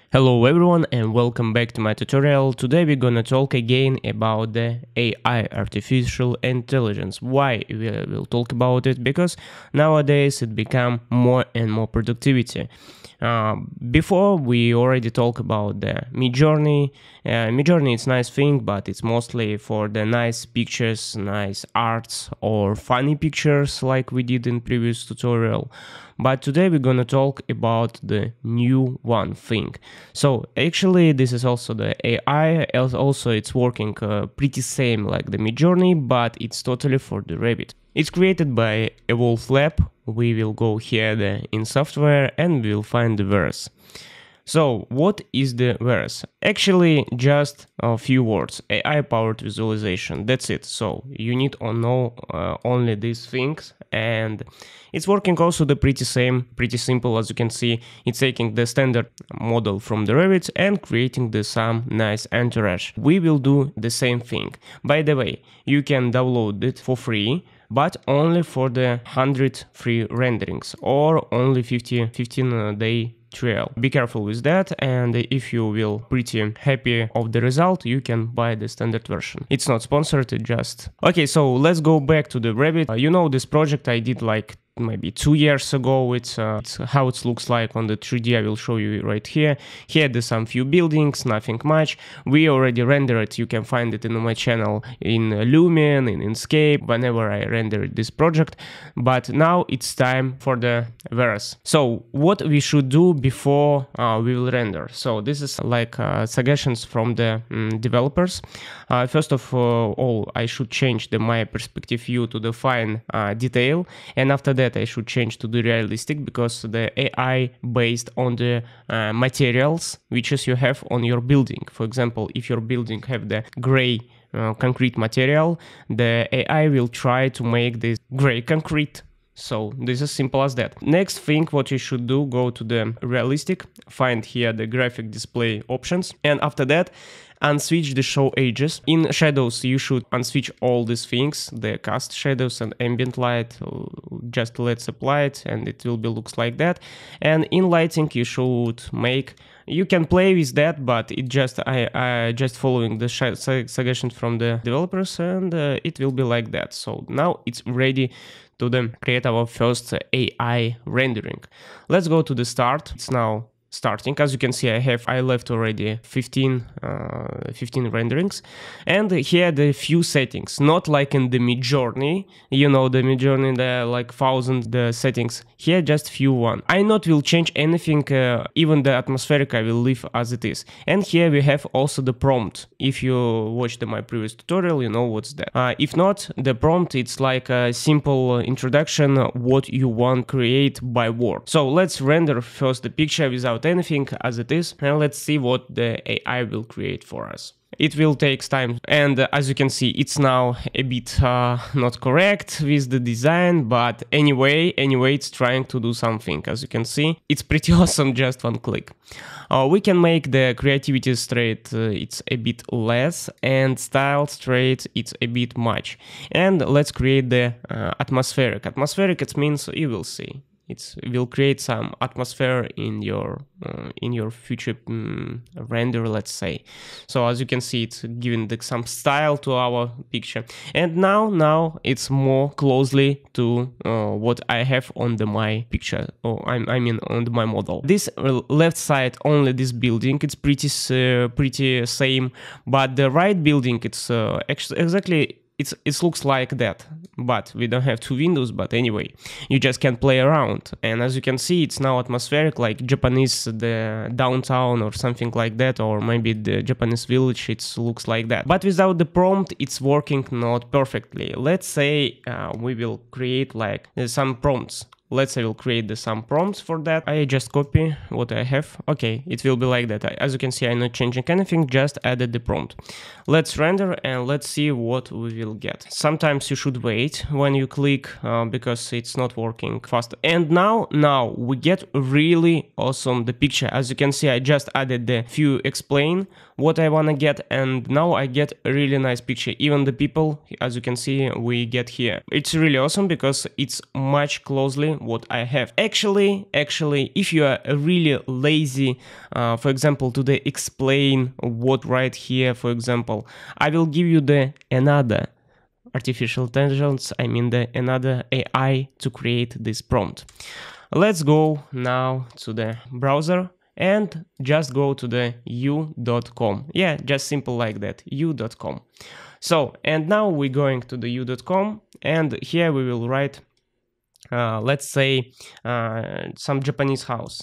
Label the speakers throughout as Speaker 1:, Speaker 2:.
Speaker 1: Hello everyone and welcome back to my tutorial. Today we're gonna talk again about the AI, artificial intelligence. Why we will talk about it? Because nowadays it become more and more productivity. Before we already talked about the Midjourney. Midjourney is nice thing, but it's mostly for the nice pictures, nice arts or funny pictures like we did in previous tutorial. But today we're gonna talk about the new one thing. So actually this is also the AI, also it's working pretty same like the Midjourney, but it's totally for the Revit. It's created by EvolveLab. We will go here in software and we'll find the Veras. So what is the Veras? Actually just a few words: AI powered visualization, that's it. So you need to know only these things, and it's working also the pretty simple. As you can see, it's taking the standard model from the Revit and creating some nice entourage. We will do the same thing. By the way, you can download it for free, but only for the 100 free renderings or only 15-day trial. Be careful with that, and if you will pretty happy of the result, you can buy the standard version. It's not sponsored, it just... Okay, so let's go back to the Revit. You know, this project I did like maybe 2 years ago. It's how it looks like on the 3D. I will show you right here. Here there's some few buildings, nothing much. We already rendered it. You can find it in my channel in Lumen, in Inkscape, whenever I rendered this project. But now it's time for the Veras. So what we should do before we will render. So this is like suggestions from the developers. First of all, I should change my perspective view to the fine detail, and after that I should change to the realistic, because the AI based on the materials which you have on your building. For example, if your building have the gray concrete material, the AI will try to make this gray concrete. So this is simple as that. Next thing what you should do, go to the realistic, find here the graphic display options, and after that unswitch the show edges. In shadows you should unswitch all these things, the cast shadows and ambient light. Just let's apply it and it will be looks like that. And in lighting you should make, you can play with that, but it just I just following the suggestions from the developers, and it will be like that. So now it's ready to create our first AI rendering. Let's go to the start. It's now starting. As you can see, I left already 15 renderings, and here the few settings, not like in the Midjourney. You know, the Midjourney, the like 1000 the settings. Here just few one. I not will change anything, even the atmospheric I will leave as it is. And here we have also the prompt. If you watched my previous tutorial, you know what's that. If not, the prompt, it's like a simple introduction what you want to create by word. So let's render first the picture without anything as it is, and let's see what the AI will create for us. It will take time, and as you can see, it's now a bit not correct with the design, but anyway it's trying to do something. As you can see, it's pretty awesome, just one click. We can make the creativity straight, it's a bit less, and style straight, it's a bit much. And let's create the atmospheric. Atmospheric, it means you will see. It will create some atmosphere in your future render, let's say. So as you can see, it's giving some style to our picture. And now it's more closely to what I have on my picture. I mean on my model. This left side, only this building, it's pretty same, but the right building, it's exactly. It looks like that, but we don't have two windows. But anyway, you just can play around, and as you can see, it's now atmospheric, like Japanese, the downtown or something like that, or maybe the Japanese village. It looks like that, but without the prompt, it's working not perfectly. Let's say we will create like some prompts. Let's say we'll create some prompts for that. I just copy what I have. Okay, it will be like that. As you can see, I'm not changing anything, just added the prompt. Let's render and let's see what we will get. Sometimes you should wait when you click because it's not working fast. And now we get really awesome the picture. As you can see, I just added the few explain what I wanna get, and now I get a really nice picture. Even the people, as you can see, we get here. It's really awesome because it's much closely what I have. Actually, if you are really lazy, for example, to explain what right here, for example, I will give you another artificial intelligence, I mean another AI to create this prompt. Let's go now to the browser and just go to the u.com. Yeah, just simple like that, u.com. So, and now we're going to the u.com, and here we will write, let's say, some Japanese house.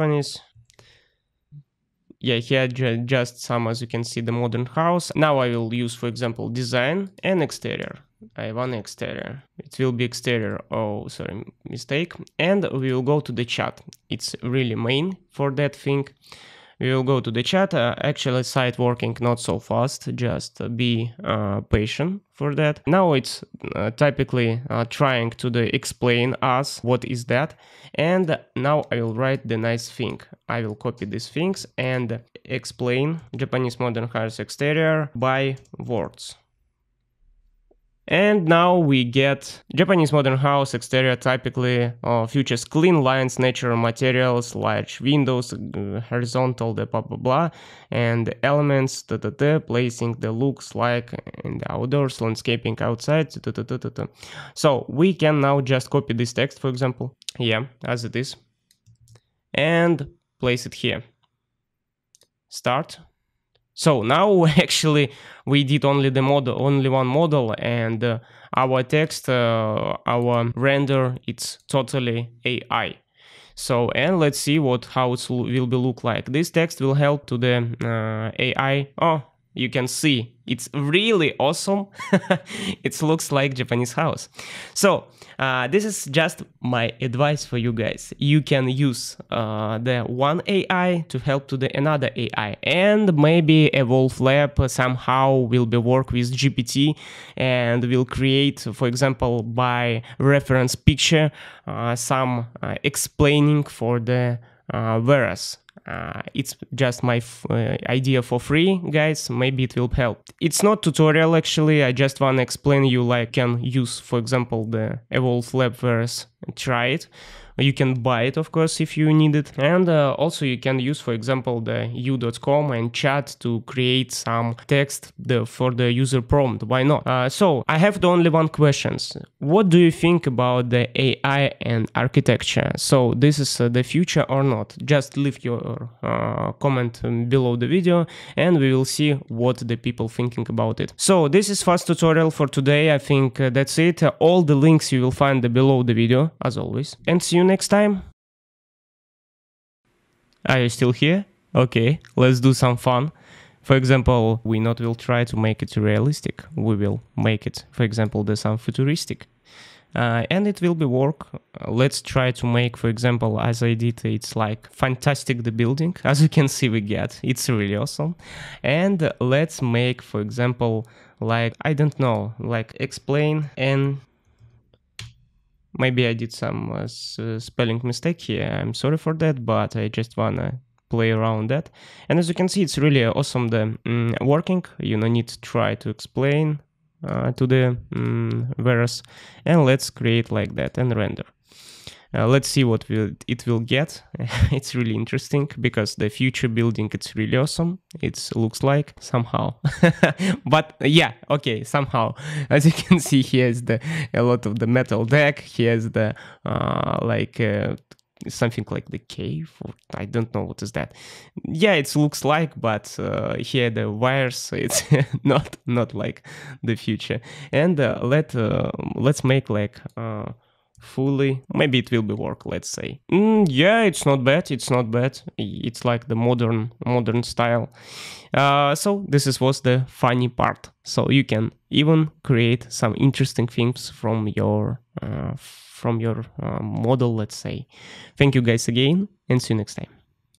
Speaker 1: Yeah, here just some, as you can see, the modern house. Now I will use, for example, design and exterior. I want exterior. It will be exterior. Oh, sorry, mistake. And we will go to the chat. It's really main for that thing. We will go to the chat. Actually, site working not so fast. Just be patient for that. Now it's typically trying to explain us what is that. And now I will write the nice thing. I will copy these things and explain Japanese modern house exterior by words. And now we get Japanese modern house exterior typically features clean lines, natural materials, large windows, horizontal, blah blah blah, and elements, placing the looks like in the outdoors, landscaping outside, So we can now just copy this text, for example, yeah, as it is, and place it here. Start. So now actually we did only one model, and our text, our render, it's totally AI. So, and let's see how it will be look like. This text will help to the AI. Oh, you can see it's really awesome. It looks like Japanese house. So this is just my advice for you guys. You can use the one AI to help to another AI, and maybe EvolveLab somehow will be work with GPT and will create, for example, by reference picture, some explaining for the Veras. It's just my idea for free, guys. Maybe it will help. It's not tutorial actually. I just want to explain you like can use, for example, the EvolveLab Veras. Try it. You can buy it, of course, if you need it. And also you can use, for example, the u.com and chat to create some text for the user prompt. Why not? So I have only one question. What do you think about the AI and architecture? So this is the future or not? Just leave your comment below the video and we will see what the people thinking about it. So this is fast tutorial for today. I think that's it. All the links you will find below the video, as always. And see you next time. Are you still here? Okay, let's do some fun. For example, we not will try to make it realistic. We will make it, for example, some futuristic. And it will be work. Let's try to make, for example, as I did, it's like fantastic the building. As you can see, we get, it's really awesome. And let's make, for example, like, I don't know, like explain and maybe I did some spelling mistake here. I'm sorry for that, but I just wanna play around that. And as you can see, it's really awesome working. You don't need to try to explain to the Veras, and let's create like that and render. Let's see what it will get. It's really interesting because the future building, it's really awesome. It looks like somehow, but yeah, okay, somehow. As you can see, here's a lot of the metal deck. Here's the something like the cave, or I don't know what is that. Yeah, it looks like, but here the wires, it's not like the future. And let's make like fully, maybe it will be work, let's say. Yeah, it's not bad. It's like the modern style. So this was the funny part. So you can even create some interesting things from your model, let's say. Thank you guys again, and see you next time.